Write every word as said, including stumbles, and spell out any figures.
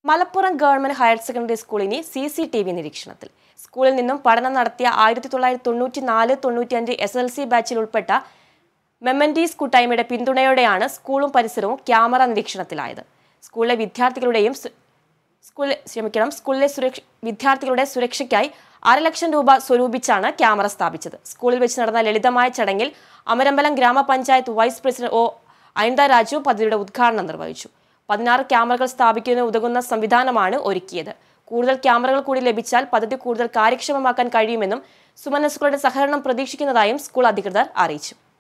Malappuram government higher secondary സ്കൂളിന് C C T V നിരീക്ഷണത്തിൽ. സ്കൂളിൽ നിന്നും പഠനം നടത്തിയ ആയിരത്തി തൊള്ളായിരത്തി തൊണ്ണൂറ്റി നാല് തൊണ്ണൂറ്റിയഞ്ച് എസ് എൽ സി ബാച്ചിൽ ഉൾപ്പെട്ട മെമ്മൻറ്റീസ് കൂട്ടായ്മയുടെ പിന്തുണയോടെയാണ് സ്കൂളും പരിസരവും ക്യാമറ നിരീക്ഷണത്തിലായത്. സ്കൂളിലെ വിദ്യാർത്ഥികളുടെയും സ്കൂളിൽ ക്ഷമിക്കണം സ്കൂളിലെ സുരക്ഷ വിദ്യാർത്ഥികളുടെ സുരക്ഷയ്ക്കായി അരലക്ഷം രൂപ സ്വരൂപിച്ചാണ് ക്യാമറ സ്ഥാപിച്ചത്. സ്കൂളിൽ വെച്ച് നടന്ന ലളിതമായ ചടങ്ങിൽ Amarambalam Gramapanchayat vice president O Anitha Raju പദ്ധതിയുടെ ഉദ്ഘാടനം നിർവഹിച്ചു. പതിനാറ് ക്യാമറകൾ സ്ഥാപിക്കുന്നതിന് ഉതകുന്ന സംവിധാനമാണ് ഒരുക്കിയത്. കൂടുതൽ ക്യാമറകൾ കൂടി ലഭിച്ചാൽ പദ്ധതി കൂടുതൽ കാര്യക്ഷമമാക്കാൻ കഴിയുമെന്നും സുമനസ്സുകളുടെ സഹകരണം പ്രതീക്ഷിക്കുന്നതായും സ്കൂൾ അധികൃതർ അറിയിച്ചു.